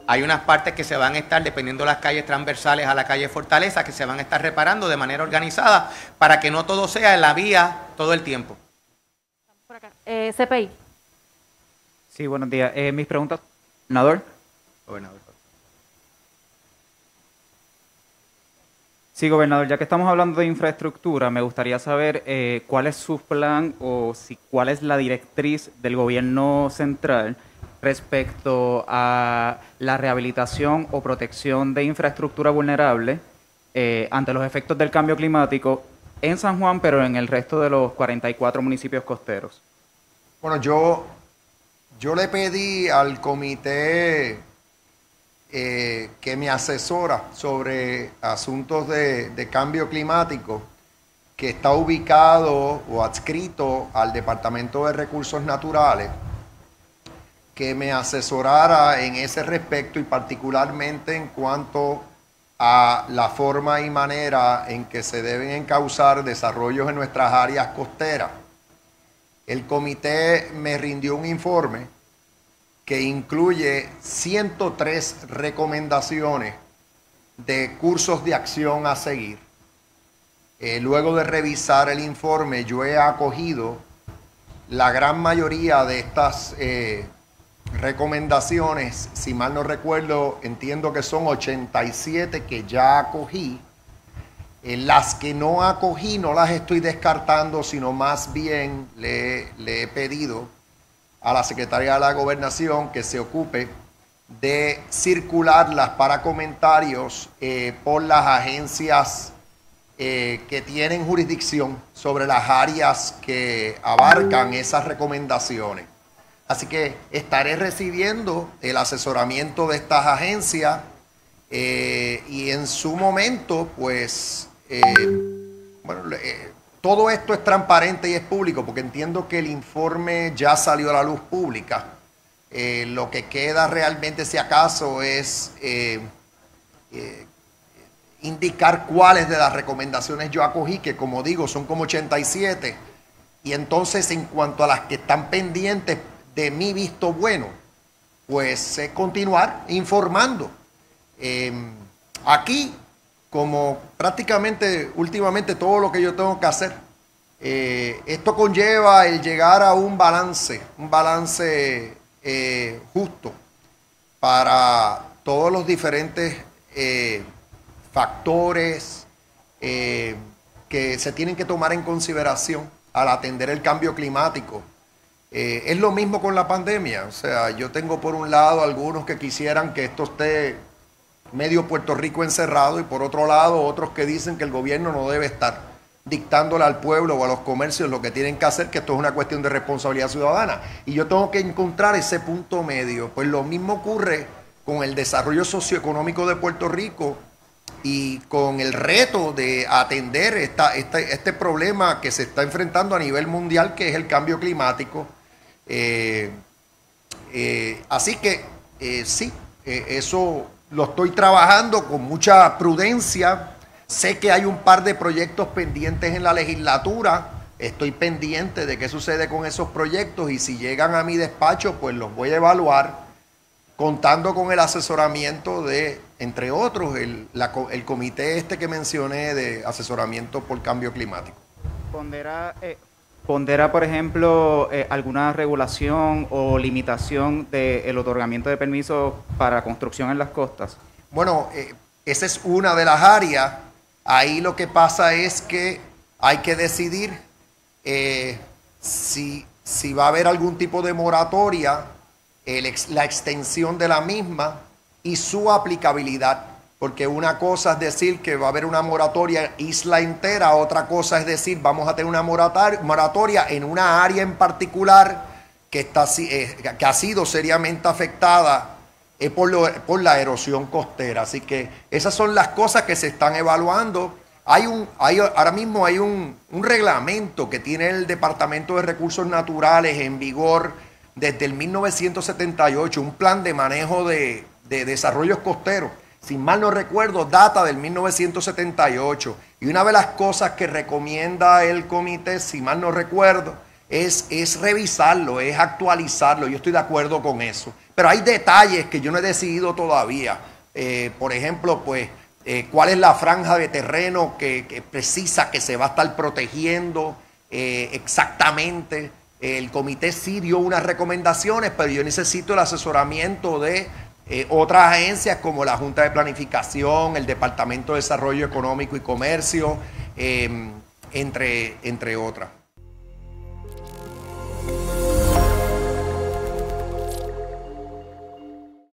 Hay unas partes que se van a estar, dependiendo de las calles transversales a la calle Fortaleza, que se van a estar reparando de manera organizada para que no todo sea en la vía todo el tiempo. Por acá. CPI. Sí, buenos días. Mis preguntas, gobernador. Gobernador. Sí, gobernador, ya que estamos hablando de infraestructura, me gustaría saber cuál es su plan o cuál es la directriz del gobierno central respecto a la rehabilitación o protección de infraestructura vulnerable ante los efectos del cambio climático en San Juan, pero en el resto de los 44 municipios costeros. Bueno, yo le pedí al comité que me asesora sobre asuntos de cambio climático, que está ubicado o adscrito al Departamento de Recursos Naturales, que me asesorara en ese respecto y particularmente en cuanto a la forma y manera en que se deben encauzar desarrollos en nuestras áreas costeras. El comité me rindió un informe que incluye 103 recomendaciones de cursos de acción a seguir. Luego de revisar el informe, yo he acogido la gran mayoría de estas recomendaciones. Si mal no recuerdo, entiendo que son 87 que ya acogí. Las que no acogí no las estoy descartando, sino más bien le he pedido a la Secretaría de la Gobernación que se ocupe de circularlas para comentarios por las agencias que tienen jurisdicción sobre las áreas que abarcan esas recomendaciones. Así que estaré recibiendo el asesoramiento de estas agencias y en su momento, pues, todo esto es transparente y es público porque entiendo que el informe ya salió a la luz pública. Lo que queda realmente, si acaso, es indicar cuáles de las recomendaciones yo acogí, que como digo son como 87. Y entonces, en cuanto a las que están pendientes de mi visto bueno, pues continuar informando. Aquí, como prácticamente últimamente todo lo que yo tengo que hacer, esto conlleva el llegar a un balance justo para todos los diferentes factores que se tienen que tomar en consideración al atender el cambio climático. Es lo mismo con la pandemia. O sea, yo tengo por un lado algunos que quisieran que esto esté medio Puerto Rico encerrado y por otro lado otros que dicen que el gobierno no debe estar dictándole al pueblo o a los comercios lo que tienen que hacer, que esto es una cuestión de responsabilidad ciudadana. Y yo tengo que encontrar ese punto medio. Pues lo mismo ocurre con el desarrollo socioeconómico de Puerto Rico y con el reto de atender este problema que se está enfrentando a nivel mundial, que es el cambio climático. Así que sí, eso lo estoy trabajando con mucha prudencia. Sé que hay un par de proyectos pendientes en la legislatura. Estoy pendiente de qué sucede con esos proyectos y si llegan a mi despacho, pues los voy a evaluar, contando con el asesoramiento de, entre otros, el comité que mencioné de asesoramiento por cambio climático. ¿Pondera, por ejemplo, alguna regulación o limitación del otorgamiento de permisos para construcción en las costas? Bueno, esa es una de las áreas. Ahí lo que pasa es que hay que decidir si va a haber algún tipo de moratoria, la extensión de la misma y su aplicabilidad. Porque una cosa es decir que va a haber una moratoria isla entera, otra cosa es decir vamos a tener una moratoria en una área en particular que ha sido seriamente afectada por la erosión costera. Así que esas son las cosas que se están evaluando. Ahora mismo hay un reglamento que tiene el Departamento de Recursos Naturales en vigor desde el 1978, un plan de manejo de desarrollos costeros. Si mal no recuerdo, data del 1978. Y una de las cosas que recomienda el comité, si mal no recuerdo, es revisarlo, es actualizarlo. Yo estoy de acuerdo con eso. Pero hay detalles que yo no he decidido todavía. Por ejemplo, pues, cuál es la franja de terreno que precisa que se va a estar protegiendo exactamente. El comité sí dio unas recomendaciones, pero yo necesito el asesoramiento de otras agencias como la Junta de Planificación, el Departamento de Desarrollo Económico y Comercio, entre otras.